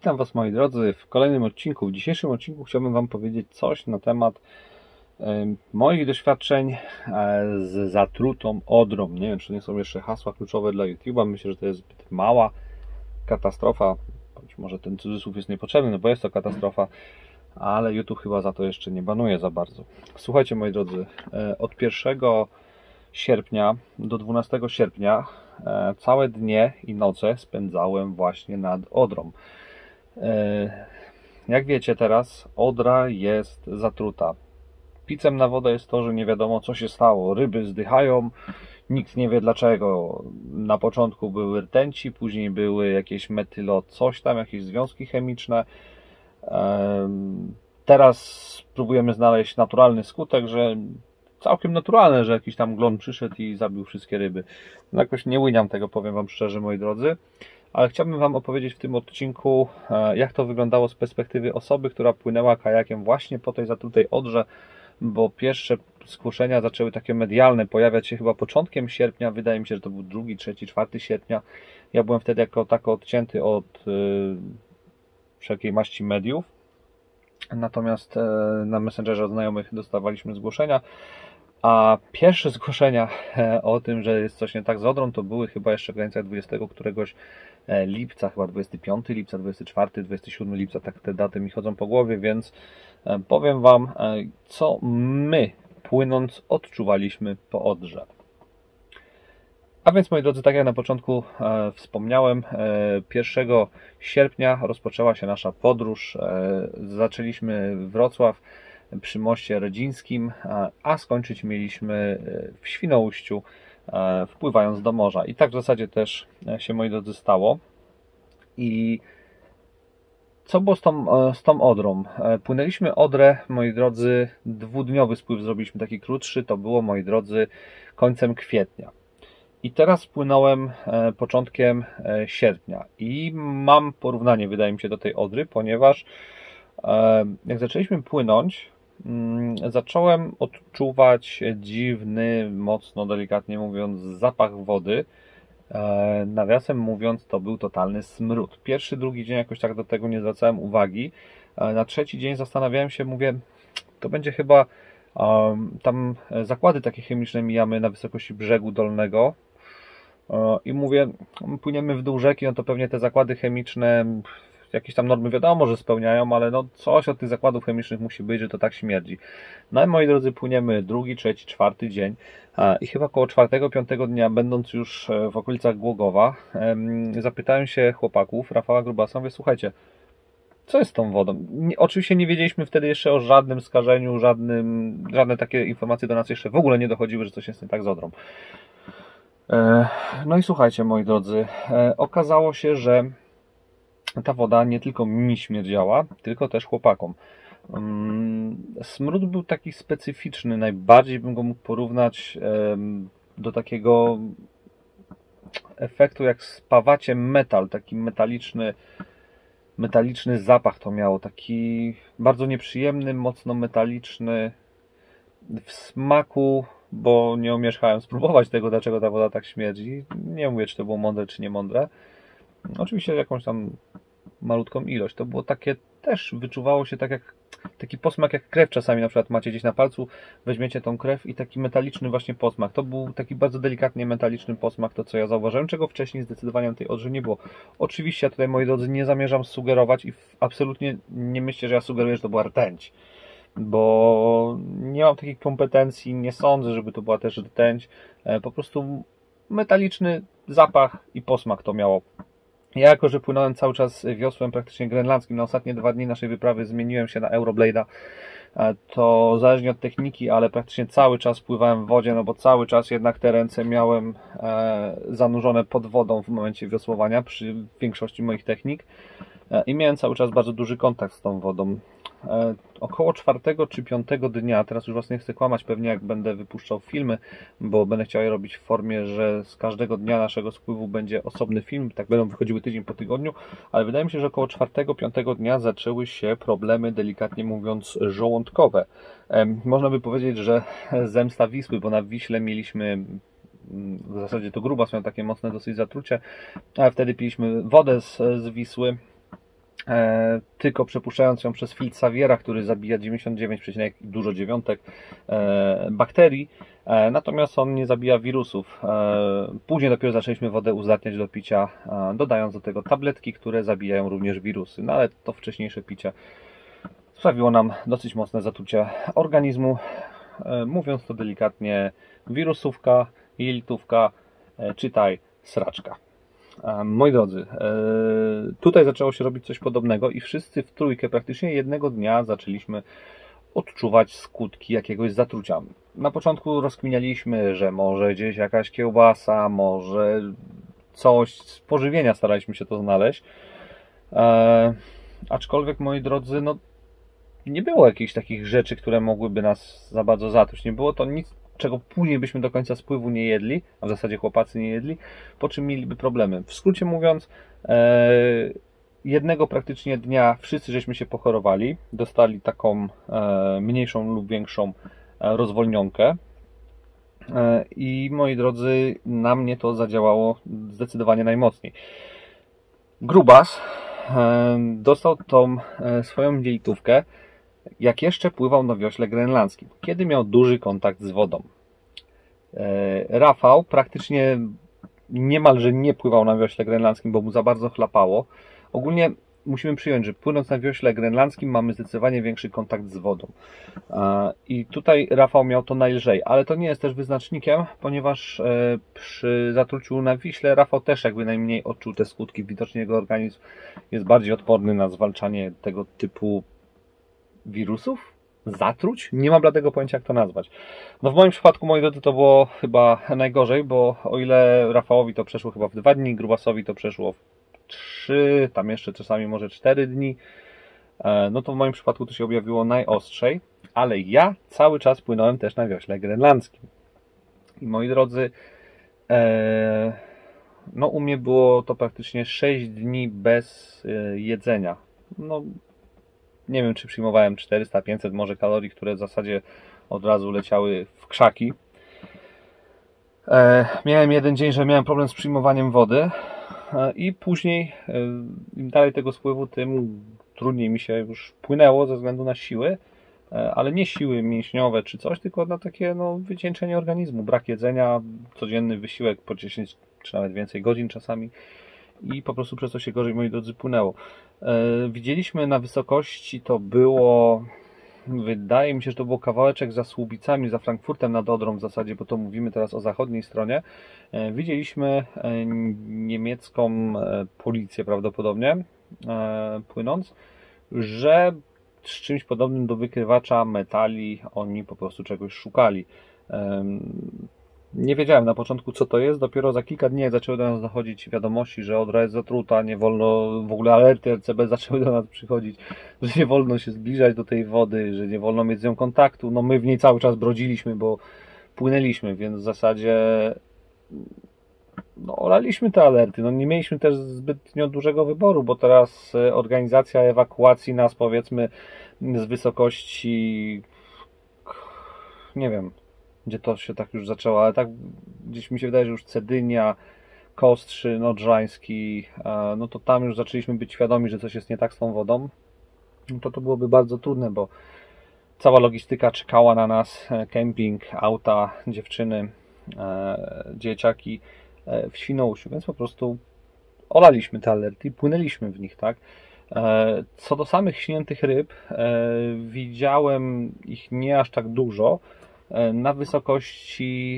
Witam Was, moi drodzy, w kolejnym odcinku. W dzisiejszym odcinku chciałbym Wam powiedzieć coś na temat moich doświadczeń z zatrutą odrą. Nie wiem, czy to nie są jeszcze hasła kluczowe dla YouTube'a. Myślę, że to jest zbyt mała katastrofa. Być może ten cudzysłów jest niepotrzebny, no bo jest to katastrofa, ale YouTube chyba za to jeszcze nie banuje za bardzo. Słuchajcie, moi drodzy, od 1 sierpnia do 12 sierpnia całe dnie i noce spędzałem właśnie nad Odrą. Jak wiecie teraz, Odra jest zatruta. Picem na wodę jest to, że nie wiadomo co się stało. Ryby zdychają, nikt nie wie dlaczego. Na początku były rtęci, później były jakieś metylo coś tam, jakieś związki chemiczne. Teraz próbujemy znaleźć naturalny skutek, że całkiem naturalne, że jakiś tam glon przyszedł i zabił wszystkie ryby. No jakoś nie łyniam tego, powiem Wam szczerze, moi drodzy. Ale chciałbym Wam opowiedzieć w tym odcinku, jak to wyglądało z perspektywy osoby, która płynęła kajakiem właśnie po tej zatrutej Odrze, bo pierwsze zgłoszenia zaczęły takie medialne pojawiać się chyba początkiem sierpnia, wydaje mi się, że to był 2, 3, 4 sierpnia. Ja byłem wtedy jako tako odcięty od wszelkiej maści mediów, natomiast na Messengerze od znajomych dostawaliśmy zgłoszenia. A pierwsze zgłoszenia o tym, że jest coś nie tak z Odrą, to były chyba jeszcze w granicach 20 któregoś lipca, chyba 25 lipca, 24, 27 lipca, tak te daty mi chodzą po głowie, więc powiem Wam, co my płynąc odczuwaliśmy po Odrze. A więc, moi drodzy, tak jak na początku wspomniałem, 1 sierpnia rozpoczęła się nasza podróż. Zaczęliśmy Wrocław przy moście Redzińskim, a skończyć mieliśmy w Świnoujściu, wpływając do morza. I tak w zasadzie też się, moi drodzy, stało. I co było z tą Odrą? Płynęliśmy Odrę, moi drodzy, 2-dniowy spływ zrobiliśmy, taki krótszy, to było, moi drodzy, końcem kwietnia. I teraz płynąłem początkiem sierpnia i mam porównanie, wydaje mi się, do tej Odry, ponieważ jak zaczęliśmy płynąć, zacząłem odczuwać dziwny, mocno, delikatnie mówiąc, zapach wody. Nawiasem mówiąc, to był totalny smród. Pierwszy, drugi dzień jakoś tak do tego nie zwracałem uwagi. Na trzeci dzień zastanawiałem się, mówię, to będzie chyba tam zakłady takie chemiczne mijamy na wysokości brzegu dolnego. I mówię, płyniemy w dół rzeki, no to pewnie te zakłady chemiczne jakieś tam normy wiadomo, że spełniają, ale no coś od tych zakładów chemicznych musi być, że to tak śmierdzi. No i, moi drodzy, płyniemy 2, 3, 4 dzień i chyba około 4, 5 dnia, będąc już w okolicach Głogowa, zapytałem się chłopaków, Rafała Grubasa, mówię, słuchajcie, co jest z tą wodą? Oczywiście nie wiedzieliśmy wtedy jeszcze o żadnym skażeniu, żadne takie informacje do nas jeszcze w ogóle nie dochodziły, że coś jest nie tak z Odrą. No i słuchajcie, moi drodzy, okazało się, że ta woda nie tylko mi śmierdziała, tylko też chłopakom. Smród był taki specyficzny, najbardziej bym go mógł porównać do takiego efektu, jak spawacie metal, taki metaliczny zapach to miało, taki bardzo nieprzyjemny, mocno metaliczny w smaku, bo nie umieszkałem spróbować tego, dlaczego ta woda tak śmierdzi. Nie mówię, czy to było mądre, czy nie mądre. Oczywiście jakąś tam malutką ilość. To było takie, też wyczuwało się tak jak taki posmak jak krew czasami, na przykład macie gdzieś na palcu, weźmiecie tą krew i taki metaliczny właśnie posmak. To był taki bardzo delikatnie metaliczny posmak, to co ja zauważyłem, czego wcześniej zdecydowanie na tej Odrze nie było. Oczywiście ja tutaj, moi drodzy, nie zamierzam sugerować i absolutnie nie myślę, że ja sugeruję, że to była rtęć, bo nie mam takich kompetencji, nie sądzę, żeby to była też rtęć. Po prostu metaliczny zapach i posmak to miało. Ja, jako że płynąłem cały czas wiosłem praktycznie grenlandzkim, na ostatnie 2 dni naszej wyprawy zmieniłem się na Euroblade'a, to zależnie od techniki, ale praktycznie cały czas pływałem w wodzie, no bo cały czas jednak te ręce miałem zanurzone pod wodą w momencie wiosłowania przy większości moich technik i miałem cały czas bardzo duży kontakt z tą wodą. Około 4 czy 5 dnia, teraz już Was nie chcę kłamać, pewnie jak będę wypuszczał filmy, bo będę chciał je robić w formie, że z każdego dnia naszego spływu będzie osobny film, tak będą wychodziły tydzień po tygodniu, ale wydaje mi się, że około 4-5 dnia zaczęły się problemy, delikatnie mówiąc, żołądkowe. Można by powiedzieć, że zemsta Wisły, bo na Wiśle mieliśmy, w zasadzie to Grubas miał takie mocne dosyć zatrucie, a wtedy piliśmy wodę z Wisły. tylko przepuszczając ją przez filtr Saviera, który zabija 99, dużo dziewiątek bakterii, natomiast on nie zabija wirusów. Później dopiero zaczęliśmy wodę uzdatniać do picia, dodając do tego tabletki, które zabijają również wirusy. No ale to wcześniejsze picie sprawiło nam dosyć mocne zatrucie organizmu. Mówiąc to delikatnie, wirusówka, jelitówka, czytaj sraczka. Moi drodzy, tutaj zaczęło się robić coś podobnego i wszyscy w trójkę praktycznie jednego dnia zaczęliśmy odczuwać skutki jakiegoś zatrucia. Na początku rozkminialiśmy, że może gdzieś jakaś kiełbasa, może coś z pożywienia, staraliśmy się to znaleźć. Aczkolwiek, moi drodzy, no nie było jakichś takich rzeczy, które mogłyby nas za bardzo zatruć. Nie było to nic, czego później byśmy do końca spływu nie jedli, a w zasadzie chłopacy nie jedli, po czym mieliby problemy. W skrócie mówiąc, jednego praktycznie dnia wszyscy żeśmy się pochorowali, dostali taką mniejszą lub większą rozwolnionkę i moi drodzy, na mnie to zadziałało zdecydowanie najmocniej. Grubas dostał tą swoją jelitówkę, jak jeszcze pływał na wiośle grenlandzkim, kiedy miał duży kontakt z wodą. Rafał praktycznie niemalże nie pływał na wiośle grenlandzkim, bo mu za bardzo chlapało. Ogólnie musimy przyjąć, że płynąc na wiośle grenlandzkim mamy zdecydowanie większy kontakt z wodą. I tutaj Rafał miał to najlżej, ale to nie jest też wyznacznikiem, ponieważ przy zatruciu na Wiśle Rafał też jakby najmniej odczuł te skutki. Widocznie jego organizm jest bardziej odporny na zwalczanie tego typu wirusów? Zatruć? Nie mam bladego pojęcia, jak to nazwać. No w moim przypadku, moi drodzy, to było chyba najgorzej, bo o ile Rafałowi to przeszło chyba w 2 dni, Grubasowi to przeszło w 3, tam jeszcze czasami może 4 dni, no to w moim przypadku to się objawiło najostrzej, ale ja cały czas płynąłem też na wiośle grenlandzkim. I moi drodzy, no u mnie było to praktycznie 6 dni bez jedzenia. No nie wiem, czy przyjmowałem 400, 500 może kalorii, które w zasadzie od razu leciały w krzaki. Miałem jeden dzień, że miałem problem z przyjmowaniem wody i później im dalej tego spływu, tym trudniej mi się już płynęło ze względu na siły, ale nie siły mięśniowe czy coś, tylko na takie wycieńczenie organizmu, brak jedzenia, codzienny wysiłek po 10 czy nawet więcej godzin czasami i po prostu przez to się gorzej, moi drodzy, płynęło. Widzieliśmy na wysokości, to było, wydaje mi się, że to był kawałeczek za Słubicami, za Frankfurtem nad Odrą w zasadzie, bo to mówimy teraz o zachodniej stronie. Widzieliśmy niemiecką policję prawdopodobnie płynąc, że z czymś podobnym do wykrywacza metali oni po prostu czegoś szukali. Nie wiedziałem na początku, co to jest, dopiero za kilka dni jak zaczęły do nas dochodzić wiadomości, że Odra jest zatruta, nie wolno, w ogóle alerty RCB zaczęły do nas przychodzić, że nie wolno się zbliżać do tej wody, że nie wolno mieć z nią kontaktu. No my w niej cały czas brodziliśmy, bo płynęliśmy, więc w zasadzie olaliśmy te alerty. No nie mieliśmy też zbytnio dużego wyboru, bo teraz organizacja ewakuacji nas, powiedzmy, z wysokości, nie wiem, gdzie to się tak już zaczęło, ale tak gdzieś mi się wydaje, że już Cedynia, Kostrzy, Odrzański, no to tam już zaczęliśmy być świadomi, że coś jest nie tak z tą wodą. No to byłoby bardzo trudne, bo cała logistyka czekała na nas, kemping, auta, dziewczyny, dzieciaki w Świnoujściu, więc po prostu olaliśmy te alerty i płynęliśmy w nich, tak? Co do samych śniętych ryb, widziałem ich nie aż tak dużo, na wysokości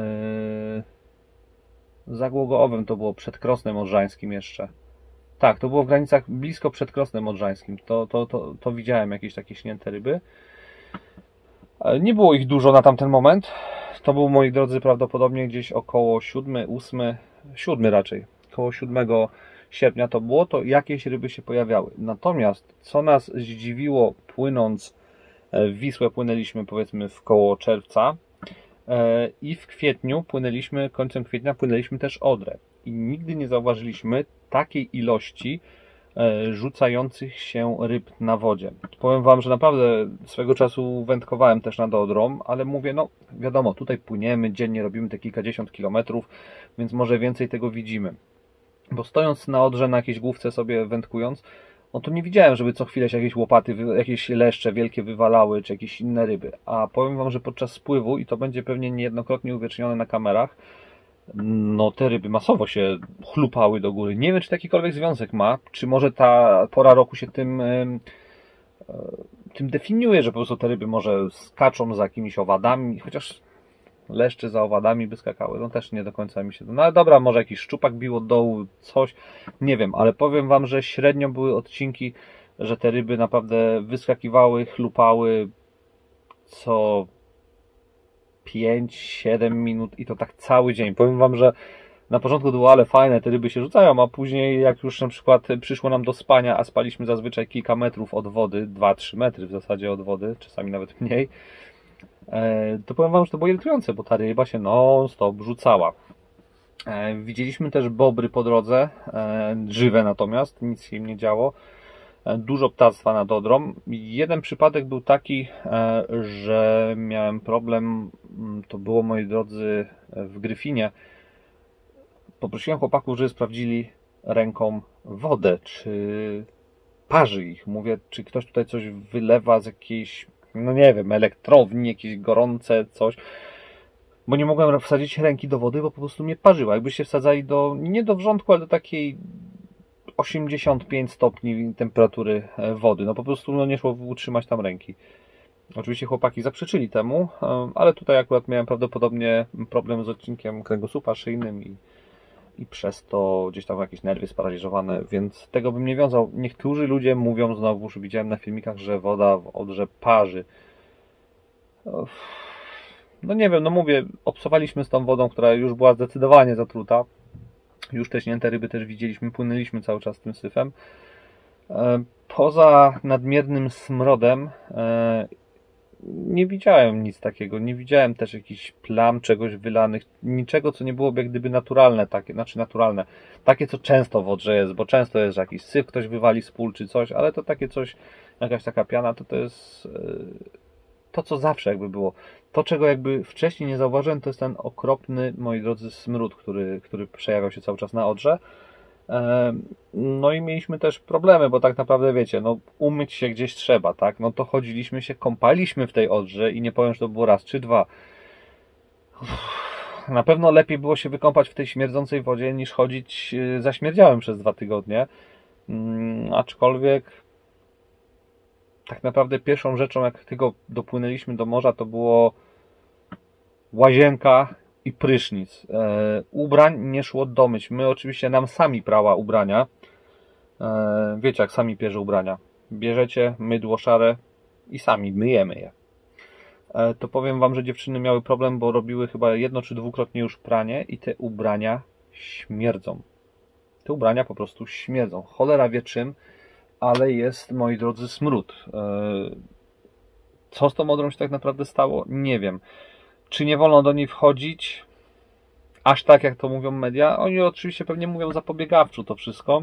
za Głogoowem, to było przed Krosnem Odrzańskim jeszcze. Tak, to było w granicach blisko przed Krosnem Odrzańskim. To widziałem jakieś takie śnięte ryby. Nie było ich dużo na tamten moment. To był, moi drodzy, prawdopodobnie gdzieś około 7 raczej. Około 7 sierpnia to było, to jakieś ryby się pojawiały. Natomiast, co nas zdziwiło płynąc w Wisłę, płynęliśmy powiedzmy w koło czerwca i w kwietniu płynęliśmy, końcem kwietnia płynęliśmy też Odrę. I nigdy nie zauważyliśmy takiej ilości rzucających się ryb na wodzie. Powiem Wam, że naprawdę swego czasu wędkowałem też nad Odrą, ale mówię, no wiadomo, tutaj płyniemy, dziennie robimy te kilkadziesiąt kilometrów, więc może więcej tego widzimy. Bo stojąc na Odrze, na jakiejś główce sobie wędkując, no to nie widziałem, żeby co chwilę się jakieś łopaty, jakieś leszcze wielkie wywalały, czy jakieś inne ryby. A powiem wam, że podczas spływu, i to będzie pewnie niejednokrotnie uwiecznione na kamerach, no te ryby masowo się chlupały do góry. Nie wiem, czy to jakikolwiek związek ma, czy może ta pora roku się tym definiuje, że po prostu te ryby może skaczą za jakimiś owadami, chociaż leszcze za owadami by skakały, no też nie do końca mi się to... No ale dobra, może jakiś szczupak bił od dołu, coś, nie wiem, ale powiem wam, że średnio były odcinki, że te ryby naprawdę wyskakiwały, chlupały co 5-7 minut i to tak cały dzień. Powiem wam, że na początku to było ale fajne, te ryby się rzucają, a później jak już na przykład przyszło nam do spania, a spaliśmy zazwyczaj kilka metrów od wody, 2-3 metry w zasadzie od wody, czasami nawet mniej, to powiem wam, że to było irytujące, bo ta ryba się non-stop rzucała. Widzieliśmy też bobry po drodze, żywe natomiast, nic się im nie działo. Dużo ptactwa nad Odrą. Jeden przypadek był taki, że miałem problem, to było, moi drodzy, w Gryfinie. Poprosiłem chłopaków, żeby sprawdzili ręką wodę, czy parzy ich. Mówię, czy ktoś tutaj coś wylewa z jakiejś, no nie wiem, elektrowni, jakieś gorące coś. Bo nie mogłem wsadzić ręki do wody, bo po prostu mnie parzyła. Jakbyście wsadzali nie do wrzątku, ale do takiej 85 stopni temperatury wody. No po prostu no, nie szło utrzymać tam ręki. Oczywiście chłopaki zaprzeczyli temu, ale tutaj akurat miałem prawdopodobnie problem z odcinkiem kręgosłupa szyjnym i przez to gdzieś tam jakieś nerwy sparaliżowane, więc tego bym nie wiązał. Niektórzy ludzie mówią znowu, że widziałem na filmikach, że woda w Odrze parzy. No nie wiem, no mówię, obcowaliśmy z tą wodą, która już była zdecydowanie zatruta. Już te śnięte ryby też widzieliśmy, płynęliśmy cały czas tym syfem. Poza nadmiernym smrodem nie widziałem nic takiego. Nie widziałem też jakichś plam, czegoś wylanych, niczego, co nie byłoby jak gdyby naturalne, takie, znaczy naturalne, takie, co często w Odrze jest, bo często jest, że jakiś syf ktoś wywali z pól czy coś, ale to takie coś, jakaś taka piana, to jest to, co zawsze jakby było. To, czego jakby wcześniej nie zauważyłem, to jest ten okropny, moi drodzy, smród, który przejawiał się cały czas na Odrze. No i mieliśmy też problemy, bo tak naprawdę wiecie, no umyć się gdzieś trzeba, tak? No to chodziliśmy się, kąpaliśmy w tej Odrze i nie powiem, że to było raz czy dwa. Na pewno lepiej było się wykąpać w tej śmierdzącej wodzie niż chodzić zaśmierdziałem przez 2 tygodnie. Aczkolwiek tak naprawdę pierwszą rzeczą, jak tylko dopłynęliśmy do morza, to było łazienka i prysznic. Ubrań nie szło domyć. My oczywiście nam sami prała ubrania. Wiecie, jak sami pierze ubrania. Bierzecie mydło szare i sami myjemy je. To powiem wam, że dziewczyny miały problem, bo robiły chyba 1 czy 2-krotnie już pranie i te ubrania śmierdzą. Te ubrania po prostu śmierdzą. Cholera wie czym, ale jest, moi drodzy, smród. Co z tą Odrą się tak naprawdę stało? Nie wiem. Czy nie wolno do niej wchodzić? Aż tak, jak to mówią media? Oni oczywiście pewnie mówią zapobiegawczo to wszystko.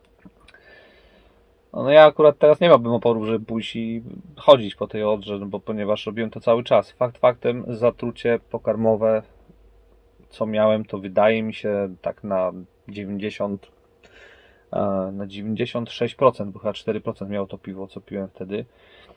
No ja akurat teraz nie miałbym oporu, żeby pójść i chodzić po tej Odrze, bo ponieważ robiłem to cały czas. Fakt faktem, zatrucie pokarmowe, co miałem, to wydaje mi się tak na 96%, bo chyba 4% miało to piwo, co piłem wtedy.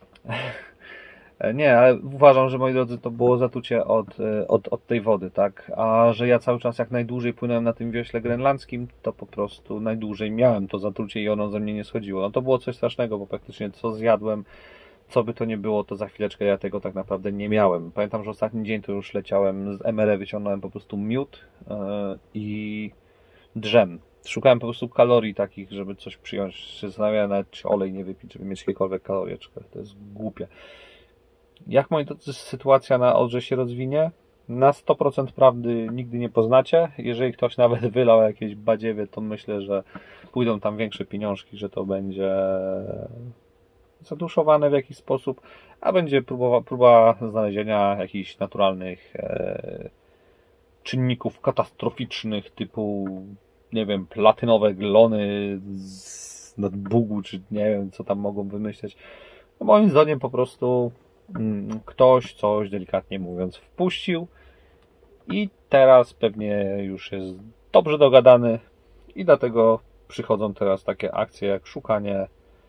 Nie, ale uważam, że moi drodzy, to było zatrucie od tej wody, tak? A że ja cały czas jak najdłużej płynąłem na tym wiośle grenlandzkim, to po prostu najdłużej miałem to zatrucie i ono ze mnie nie schodziło. No to było coś strasznego, bo praktycznie co zjadłem, co by to nie było, to za chwileczkę ja tego tak naprawdę nie miałem. Pamiętam, że ostatni dzień to już leciałem z MRE, wyciągnąłem po prostu miód i drzem. Szukałem po prostu kalorii takich, żeby coś przyjąć. Się zastanawiałem nawet, czy olej nie wypić, żeby mieć jakiekolwiek kalorie. To jest głupie. Jak, moi drodzy, sytuacja na Odrze się rozwinie? Na 100% prawdy nigdy nie poznacie. Jeżeli ktoś nawet wylał jakieś badziewie, to myślę, że pójdą tam większe pieniążki, że to będzie zaduszowane w jakiś sposób, a będzie próba znalezienia jakichś naturalnych czynników katastroficznych typu, nie wiem, platynowe glony z nadbugu, czy nie wiem, co tam mogą wymyśleć. No moim zdaniem po prostu ktoś coś, delikatnie mówiąc, wpuścił i teraz pewnie już jest dobrze dogadany i dlatego przychodzą teraz takie akcje jak szukanie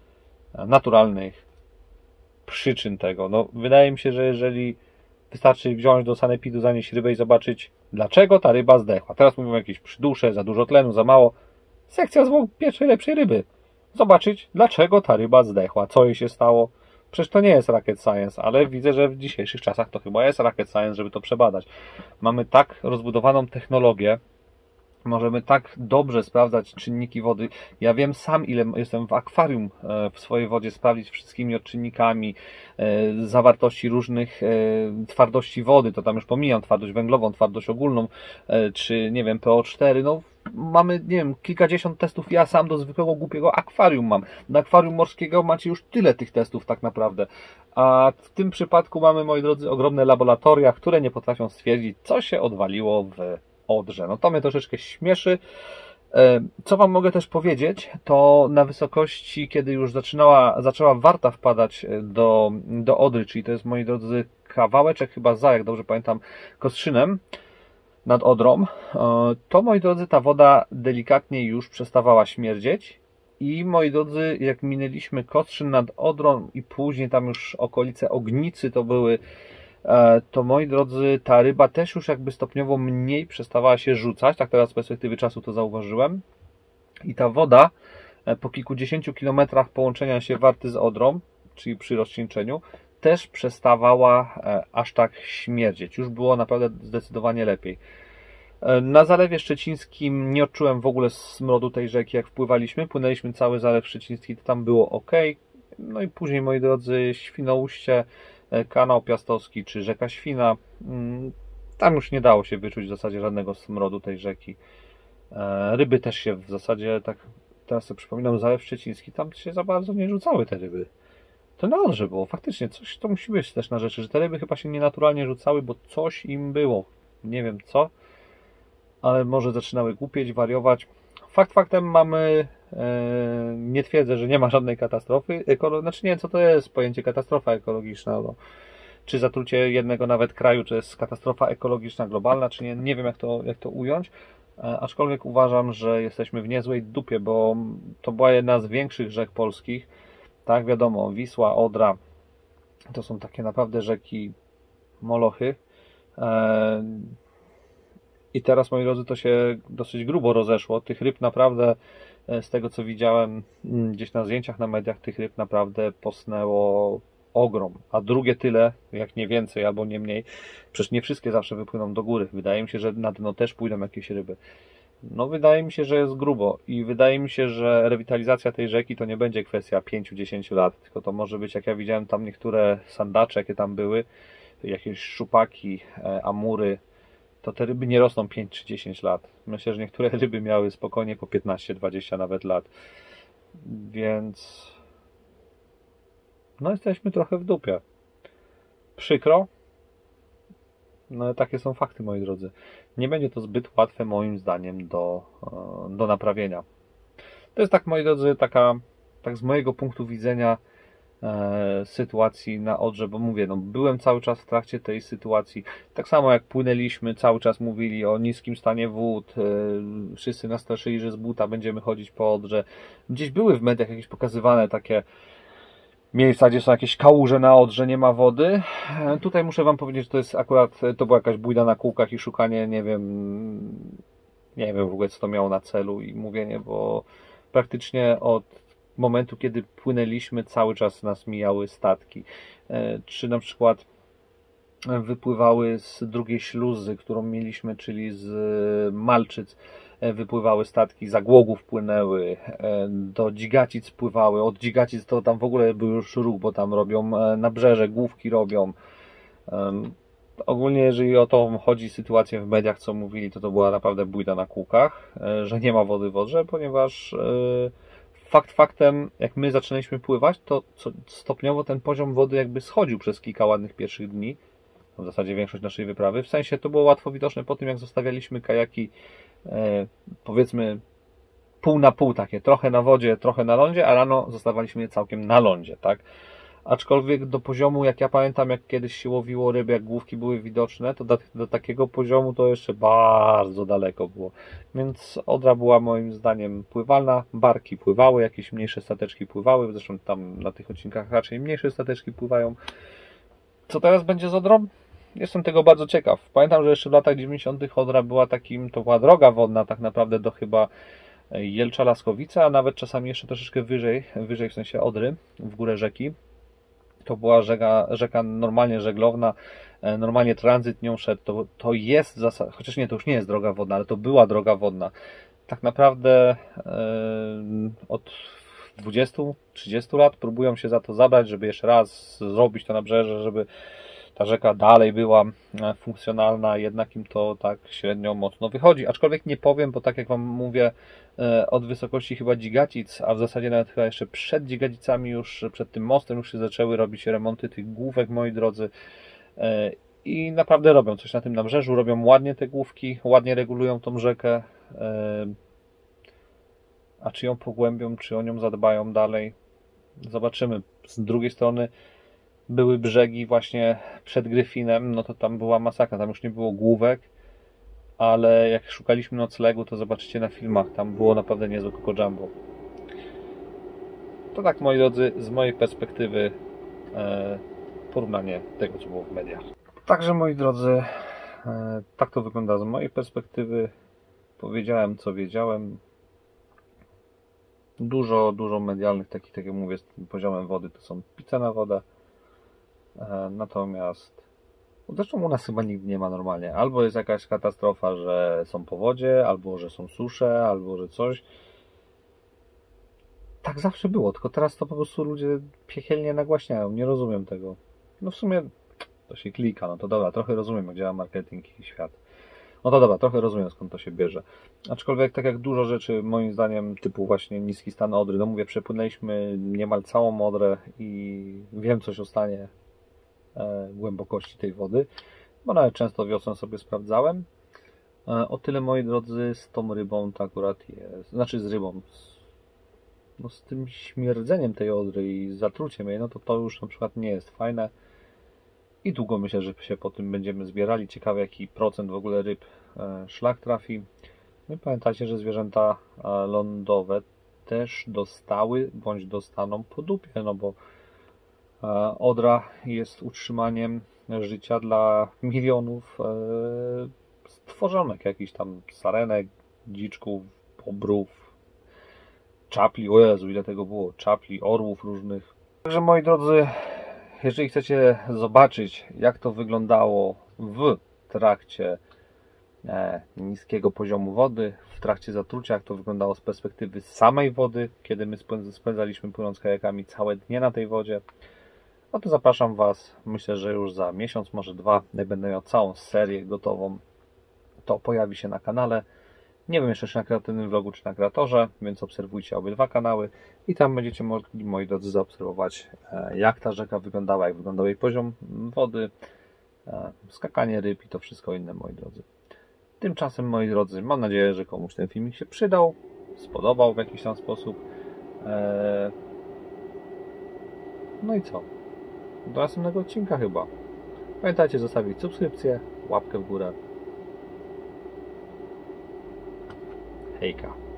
naturalnych przyczyn tego. No, wydaje mi się, że jeżeli wystarczy wziąć do sanepidu, zanieść rybę i zobaczyć, dlaczego ta ryba zdechła. Teraz mówimy o jakieś przydusze, za dużo tlenu, za mało. Sekcja zwłok pierwszej lepszej ryby. Zobaczyć, dlaczego ta ryba zdechła, co jej się stało. Przecież to nie jest rocket science, ale widzę, że w dzisiejszych czasach to chyba jest rocket science, żeby to przebadać. Mamy tak rozbudowaną technologię, możemy tak dobrze sprawdzać czynniki wody. Ja wiem sam, ile jestem w akwarium w swojej wodzie, sprawdzić wszystkimi odczynnikami zawartości różnych twardości wody. To tam już pomijam twardość węglową, twardość ogólną, czy nie wiem, PO4. No, mamy, nie wiem, kilkadziesiąt testów. Ja sam do zwykłego głupiego akwarium mam. Do akwarium morskiego macie już tyle tych testów tak naprawdę. A w tym przypadku mamy, moi drodzy, ogromne laboratoria, które nie potrafią stwierdzić, co się odwaliło w Odrze. No to mnie troszeczkę śmieszy. Co Wam mogę też powiedzieć, to na wysokości, kiedy już zaczęła warta wpadać do Odry, czyli to jest, moi drodzy, kawałeczek chyba za, jak dobrze pamiętam, Kostrzynem nad Odrą, to, moi drodzy, ta woda delikatnie już przestawała śmierdzieć i, moi drodzy, jak minęliśmy Kostrzyn nad Odrą i później tam już okolice Ognicy to były, to, moi drodzy, ta ryba też już jakby stopniowo mniej przestawała się rzucać, tak teraz z perspektywy czasu to zauważyłem, i ta woda po kilkudziesięciu kilometrach połączenia się Warty z Odrą, czyli przy rozcieńczeniu, też przestawała aż tak śmierdzieć. Już było naprawdę zdecydowanie lepiej. Na Zalewie Szczecińskim nie odczułem w ogóle smrodu tej rzeki, jak wpływaliśmy. Płynęliśmy cały Zalew Szczeciński, to tam było ok. No i później, moi drodzy, Świnoujście, Kanał Piastowski czy rzeka Świna. Tam już nie dało się wyczuć w zasadzie żadnego smrodu tej rzeki. Ryby też się w zasadzie, tak teraz sobie przypominam, Zalew Szczeciński, tam się za bardzo nie rzucały te ryby. To na Odrze było, faktycznie, coś to musi być też na rzeczy, że te ryby chyba się nienaturalnie rzucały, bo coś im było. Nie wiem co, ale może zaczynały głupieć, wariować. Fakt faktem mamy, nie twierdzę, że nie ma żadnej katastrofy, znaczy nie wiem co to jest pojęcie katastrofa ekologiczna, no. Czy zatrucie jednego nawet kraju, czy jest katastrofa ekologiczna globalna, czy nie, nie wiem jak to ująć, aczkolwiek uważam, że jesteśmy w niezłej dupie, bo to była jedna z większych rzek polskich, tak wiadomo, Wisła, Odra, to są takie naprawdę rzeki molochy. I teraz, moi drodzy, to się dosyć grubo rozeszło. Tych ryb naprawdę, z tego co widziałem gdzieś na zdjęciach, na mediach, tych ryb naprawdę posnęło ogrom. A drugie tyle, jak nie więcej albo nie mniej. Przecież nie wszystkie zawsze wypłyną do góry. Wydaje mi się, że na dno też pójdą jakieś ryby. No wydaje mi się, że jest grubo i wydaje mi się, że rewitalizacja tej rzeki to nie będzie kwestia 5-10 lat, tylko to może być, jak ja widziałem tam niektóre sandacze, jakie tam były, jakieś szupaki, amury, to te ryby nie rosną 5 czy 10 lat. Myślę, że niektóre ryby miały spokojnie po 15-20 nawet lat. Więc no jesteśmy trochę w dupie. Przykro, no ale takie są fakty, moi drodzy. Nie będzie to zbyt łatwe, moim zdaniem, do naprawienia. To jest tak, moi drodzy, tak z mojego punktu widzenia sytuacji na Odrze, bo mówię, no byłem cały czas w trakcie tej sytuacji, tak samo jak płynęliśmy, cały czas mówili o niskim stanie wód, wszyscy nas straszyli, że z buta będziemy chodzić po Odrze. Gdzieś były w mediach jakieś pokazywane takie miejsca, gdzie są jakieś kałuże na Odrze, nie ma wody. Tutaj muszę wam powiedzieć, że to jest akurat, to była jakaś bójda na kółkach i szukanie, nie wiem w ogóle co to miało na celu i mówienie, bo praktycznie od momentu, kiedy płynęliśmy, cały czas nas mijały statki. Czy na przykład wypływały z drugiej śluzy, którą mieliśmy, czyli z Malczyc, wypływały statki, za Głogów płynęły, do Dzigacic pływały, od Dzigacic to tam w ogóle był już ruch, bo tam robią nabrzeże, główki robią. Ogólnie, jeżeli o to chodzi, sytuację w mediach, co mówili, to była naprawdę bójda na kółkach, że nie ma wody w Odrze, ponieważ fakt faktem, jak my zaczynaliśmy pływać, to stopniowo ten poziom wody jakby schodził przez kilka ładnych pierwszych dni, w zasadzie większość naszej wyprawy. W sensie to było łatwo widoczne po tym, jak zostawialiśmy kajaki, powiedzmy pół na pół takie, trochę na wodzie, trochę na lądzie, a rano zostawaliśmy je całkiem na lądzie, tak? aczkolwiek do poziomu, jak ja pamiętam, jak kiedyś się łowiło ryby, jak główki były widoczne, to do takiego poziomu to jeszcze bardzo daleko było. Więc Odra była moim zdaniem pływalna, barki pływały, jakieś mniejsze stateczki pływały, zresztą tam na tych odcinkach raczej mniejsze stateczki pływają. Co teraz będzie z Odrą? Jestem tego bardzo ciekaw. Pamiętam, że jeszcze w latach 90. Odra była to była droga wodna tak naprawdę do chyba Jelcza, Laskowice, a nawet czasami jeszcze troszeczkę wyżej w sensie Odry, w górę rzeki. To była rzeka normalnie żeglowna, normalnie tranzyt nią szedł. To jest zasada, chociaż nie, to już nie jest droga wodna, ale to była droga wodna. Tak naprawdę od 20-30 lat próbują się za to zabrać, żeby jeszcze raz zrobić to nabrzeże, żeby ta rzeka dalej była funkcjonalna, jednak im to tak średnio mocno wychodzi. Aczkolwiek nie powiem, bo tak jak Wam mówię, od wysokości chyba Dzigacic, a w zasadzie nawet chyba jeszcze przed Dzigacicami, już przed tym mostem już się zaczęły robić remonty tych główek, moi drodzy. I naprawdę robią coś na tym nabrzeżu, robią ładnie te główki, ładnie regulują tą rzekę. A czy ją pogłębią, czy o nią zadbają dalej? Zobaczymy. Z drugiej strony były brzegi właśnie przed Gryfinem, no to tam była masakra, tam już nie było główek, ale jak szukaliśmy noclegu, to zobaczycie na filmach, tam było naprawdę niezłe Coco Jumbo. To tak, moi drodzy, z mojej perspektywy porównanie tego, co było w mediach. Także, moi drodzy, tak to wygląda z mojej perspektywy. Powiedziałem, co wiedziałem. Dużo medialnych, takich, tak jak mówię, z tym poziomem wody, to są pice na wodę. Natomiast zresztą u nas chyba nigdy nie ma normalnie. Albo jest jakaś katastrofa, że są powodzie, albo że są susze, albo że coś. Tak zawsze było, tylko teraz to po prostu ludzie piekielnie nagłaśniają. Nie rozumiem tego. No w sumie to się klika, no to dobra, trochę rozumiem, jak działa marketing i świat. No to dobra, trochę rozumiem, skąd to się bierze. Aczkolwiek tak jak dużo rzeczy, moim zdaniem, typu właśnie niski stan Odry, no mówię, przepłynęliśmy niemal całą Odrę i wiem coś o stanie głębokości tej wody, bo nawet często wiosną sobie sprawdzałem. O tyle, moi drodzy, z tą rybą to akurat jest, znaczy z rybą, z tym śmierdzeniem tej Odry i zatruciem jej, no to już na przykład nie jest fajne i długo myślę, że się po tym będziemy zbierali. Ciekawe, jaki procent w ogóle ryb szlak trafi. No i pamiętajcie, że zwierzęta lądowe też dostały bądź dostaną po dupie, no bo Odra jest utrzymaniem życia dla milionów stworzonek, jakichś tam sarenek, dziczków, bobrów, czapli, o Jezu, ile tego było, czapli, orłów różnych. Także, moi drodzy, jeżeli chcecie zobaczyć, jak to wyglądało w trakcie niskiego poziomu wody, w trakcie zatrucia, jak to wyglądało z perspektywy samej wody, kiedy my spędzaliśmy płynąc kajakami całe dnie na tej wodzie, no to zapraszam Was, myślę, że już za miesiąc, może 2, jak będę miał całą serię gotową, to pojawi się na kanale. Nie wiem jeszcze, czy na kreatywnym vlogu, czy na kreatorze, więc obserwujcie obydwa kanały i tam będziecie mogli, moi drodzy, zaobserwować, jak ta rzeka wyglądała, jak wyglądał jej poziom wody, skakanie ryb i to wszystko inne, moi drodzy. Tymczasem, moi drodzy, mam nadzieję, że komuś ten filmik się przydał, spodobał w jakiś tam sposób. No i co? Do następnego odcinka chyba. Pamiętajcie zostawić subskrypcję, łapkę w górę. Hejka.